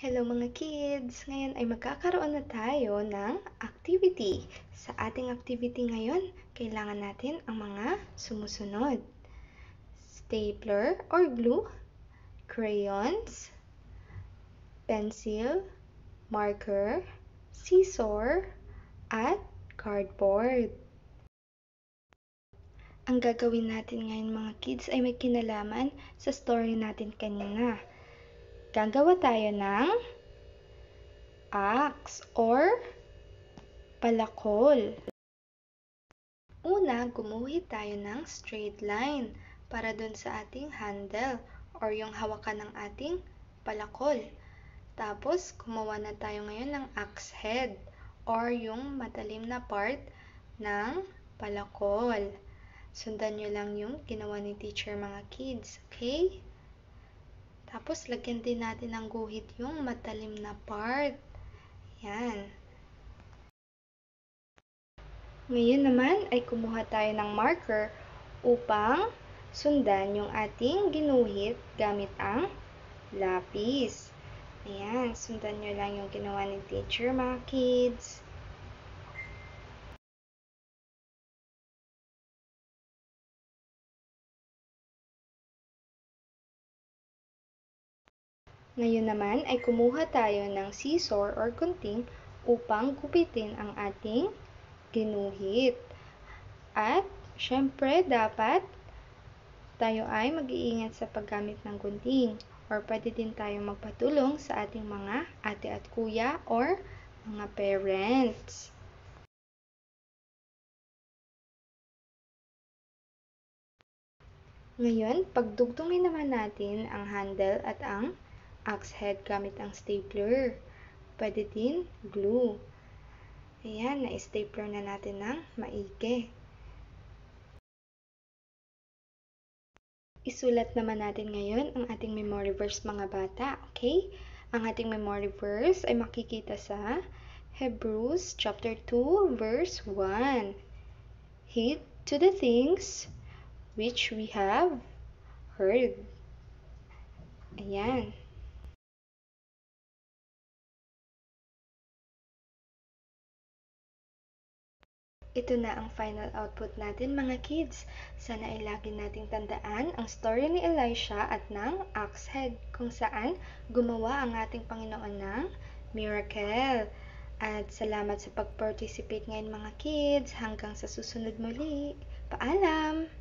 Hello mga kids! Ngayon ay magkakaroon na tayo ng activity. Sa ating activity ngayon, kailangan natin ang mga sumusunod. Stapler or glue, crayons, pencil, marker, scissor, at cardboard. Ang gagawin natin ngayon mga kids ay may kinalaman sa story natin kanina. Gagawa tayo ng axe or palakol. Una, gumuhit tayo ng straight line para dun sa ating handle or yung hawakan ng ating palakol. Tapos, gumawa na tayo ngayon ng axe head or yung matalim na part ng palakol. Sundan nyo lang yung ginawa ni teacher mga kids, okay? Tapos, lagyan din natin ng guhit yung matalim na part. Yan. Ngayon naman ay kumuha tayo ng marker upang sundan yung ating ginuhit gamit ang lapis. Ayan, sundan nyo lang yung ginawa ni teacher mga kids. Ngayon naman ay kumuha tayo ng scissor or gunting upang gupitin ang ating ginuhit. At, syempre, dapat tayo ay mag-iingat sa paggamit ng gunting or pwede din tayo magpatulong sa ating mga ate at kuya or mga parents. Ngayon, pagdugtungin naman natin ang handle at ang axe head gamit ang stapler. Pwede din glue. Ayan, na-stapler na natin ng maigi. Isulat naman natin ngayon ang ating memory verse mga bata, okay? Ang ating memory verse ay makikita sa Hebrews chapter 2 verse 1. Heed to the things which we have heard. Ayan. Ito na ang final output natin mga kids. Sana ay lagi nating tandaan ang story ni Elisha at ng axe head kung saan gumawa ang ating Panginoon ng miracle. At salamat sa pag-participate ngayon mga kids. Hanggang sa susunod muli. Paalam!